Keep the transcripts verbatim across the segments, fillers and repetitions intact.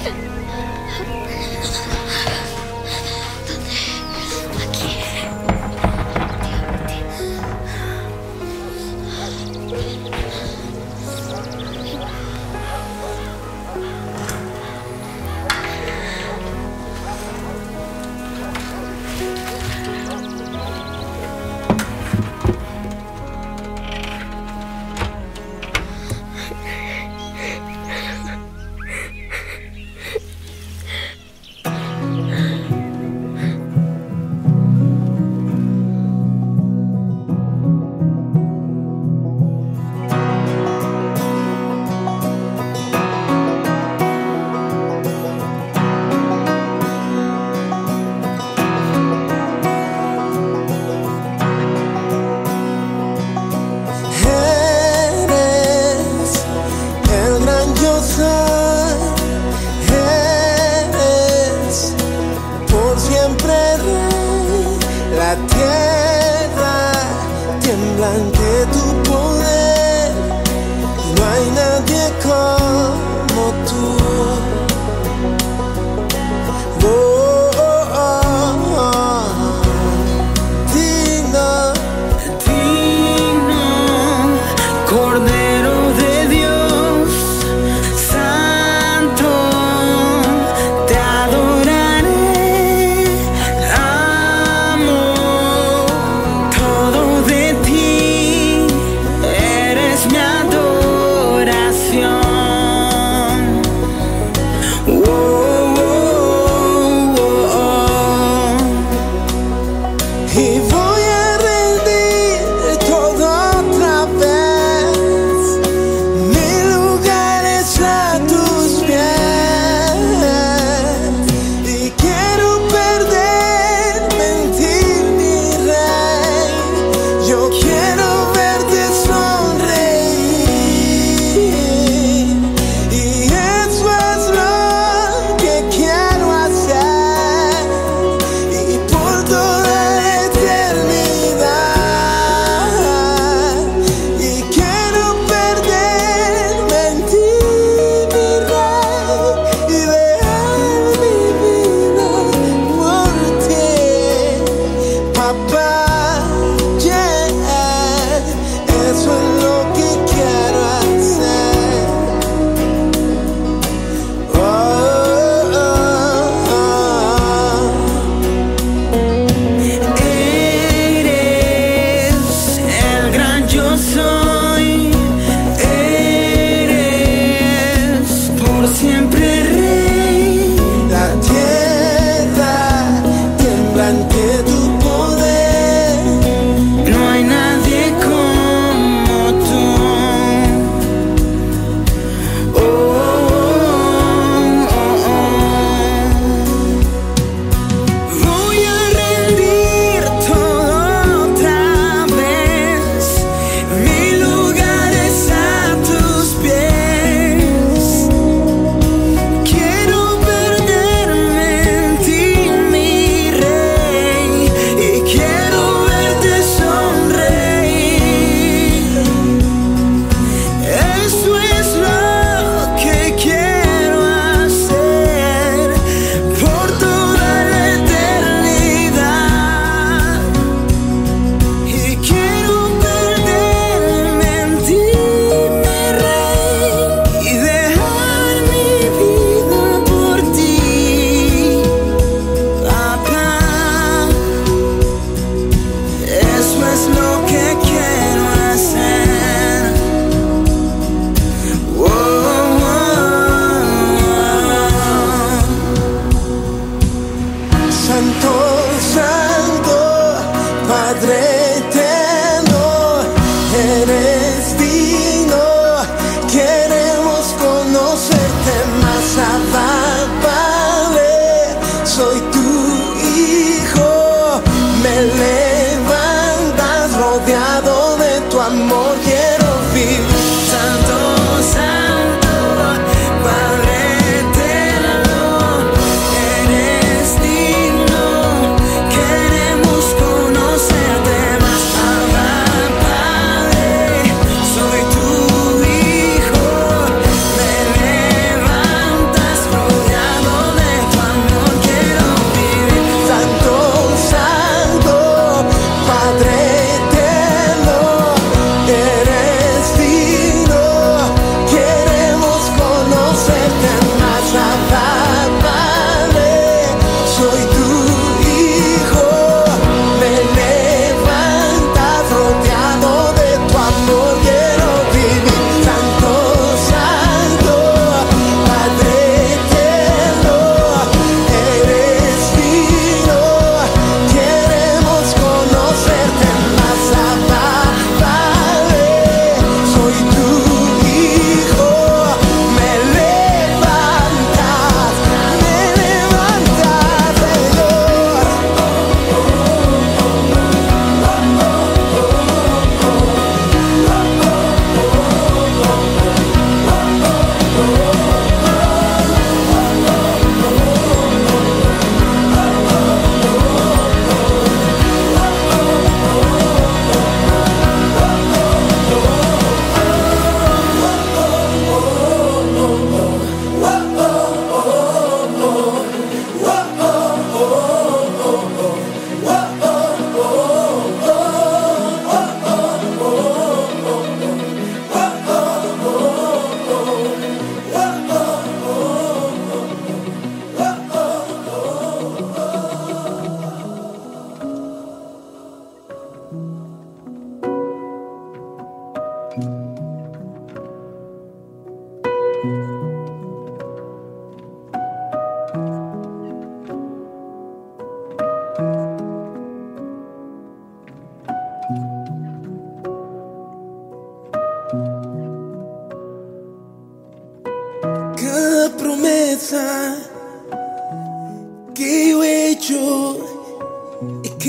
La tierra tiembla ante tu poder, no hay nadie como tú. Oh, oh, oh, oh. Digno, digno, Cordero de Dios, Santo, te adoraré. Y voy a rendir todo otra vez, mi lugar es a tus pies, y quiero perderme en ti, mi rey. Yo quiero verte sonreír, y eso es lo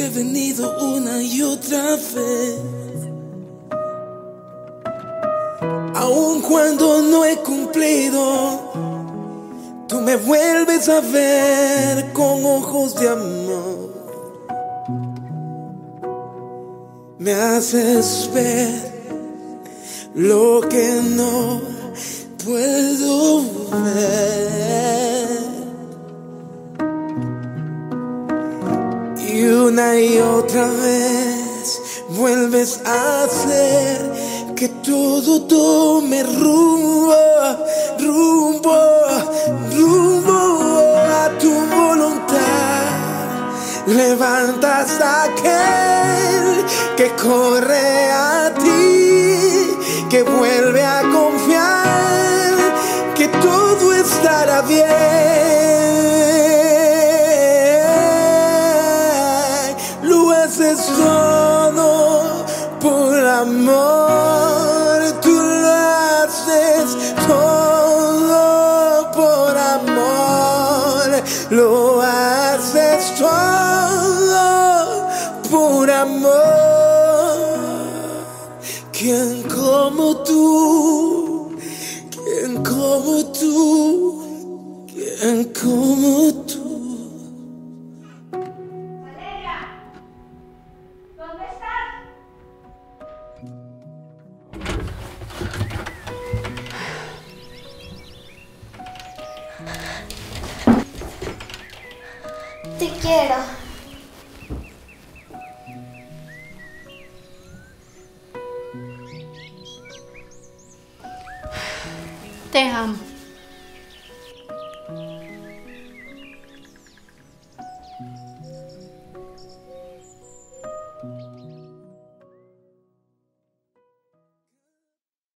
he venido una y otra vez. Aun cuando no he cumplido, tú me vuelves a ver con ojos de amor. Me haces ver lo que no puedo ver. Y una y otra vez vuelves a hacer que todo tome rumbo, rumbo, rumbo a tu voluntad. Levantas a aquel que corre a ti, que vuelve a confiar que todo estará bien. Lo haces todo por amor, tú lo haces todo por amor, lo haces todo por amor. ¿Quién como tú? ¿Quién como tú? ¿Quién como tú? Valeria, ¿dónde estás? Te quiero. Te amo.